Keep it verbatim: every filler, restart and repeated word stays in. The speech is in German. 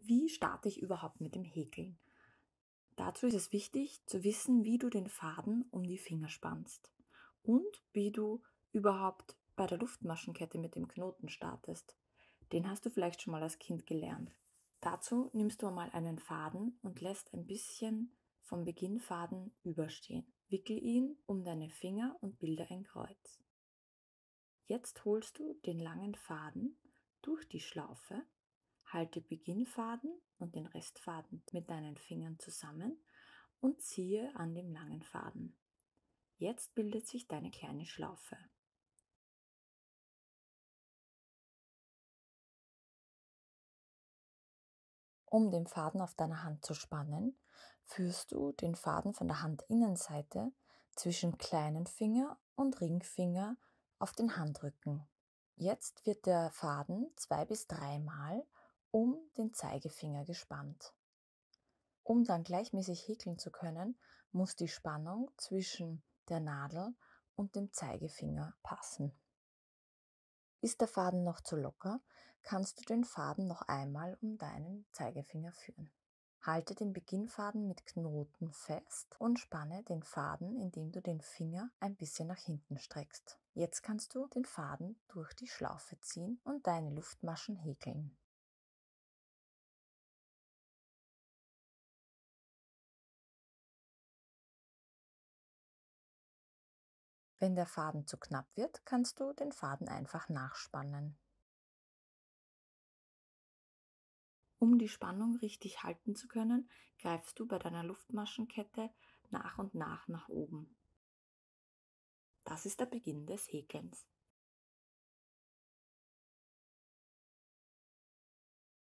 Wie starte ich überhaupt mit dem Häkeln? Dazu ist es wichtig zu wissen, wie du den Faden um die Finger spannst und wie du überhaupt bei der Luftmaschenkette mit dem Knoten startest. Den hast du vielleicht schon mal als Kind gelernt. Dazu nimmst du einmal einen Faden und lässt ein bisschen vom Beginnfaden überstehen. Wickel ihn um deine Finger und bilde ein Kreuz. Jetzt holst du den langen Faden durch die Schlaufe. Halte Beginnfaden und den Restfaden mit deinen Fingern zusammen und ziehe an dem langen Faden. Jetzt bildet sich deine kleine Schlaufe. Um den Faden auf deiner Hand zu spannen, führst du den Faden von der Handinnenseite zwischen kleinen Finger und Ringfinger auf den Handrücken. Jetzt wird der Faden zwei bis dreimal um den Zeigefinger gespannt. Um dann gleichmäßig häkeln zu können, muss die Spannung zwischen der Nadel und dem Zeigefinger passen. Ist der Faden noch zu locker, kannst du den Faden noch einmal um deinen Zeigefinger führen. Halte den Beginnfaden mit Knoten fest und spanne den Faden, indem du den Finger ein bisschen nach hinten streckst. Jetzt kannst du den Faden durch die Schlaufe ziehen und deine Luftmaschen häkeln. Wenn der Faden zu knapp wird, kannst du den Faden einfach nachspannen. Um die Spannung richtig halten zu können, greifst du bei deiner Luftmaschenkette nach und nach nach oben. Das ist der Beginn des Häkelns.